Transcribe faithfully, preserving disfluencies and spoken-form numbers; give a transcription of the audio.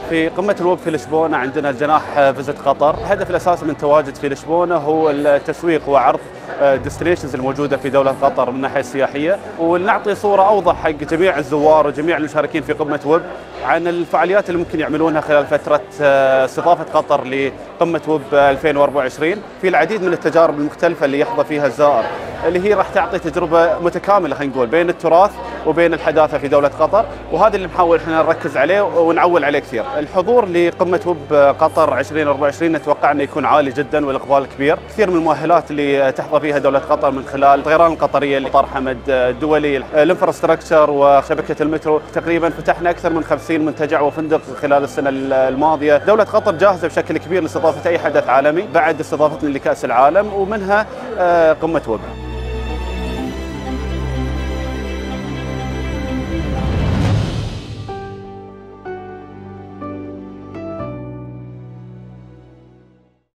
في قمة الوب في لشبونة عندنا الجناح فيزت قطر. الهدف الأساسي من تواجد في لشبونة هو التسويق وعرض الديستنيشنز الموجودة في دولة قطر من الناحية السياحية، ونعطي صورة أوضح حق جميع الزوار وجميع المشاركين في قمة وب عن الفعاليات اللي ممكن يعملونها خلال فترة استضافة قطر لقمة وب ألفين وأربعة وعشرين. في العديد من التجارب المختلفة اللي يحظى فيها الزائر، اللي هي راح تعطي تجربة متكاملة خلينا نقول بين التراث وبين الحداثة في دولة قطر، وهذا اللي نحاول احنا نركز عليه ونعول عليه كثير. الحضور لقمة وب قطر ألفين وأربعة وعشرين نتوقع انه يكون عالي جدا والاقبال كبير. كثير من المؤهلات اللي تحظى فيها دولة قطر من خلال الطيران القطرية، مطار حمد الدولي، الانفراستراكشر وشبكة المترو. تقريبا فتحنا اكثر من خمسين منتجع وفندق خلال السنة الماضية. دولة قطر جاهزة بشكل كبير لاستضافة اي حدث عالمي بعد استضافتنا لكأس العالم ومنها قمة وب.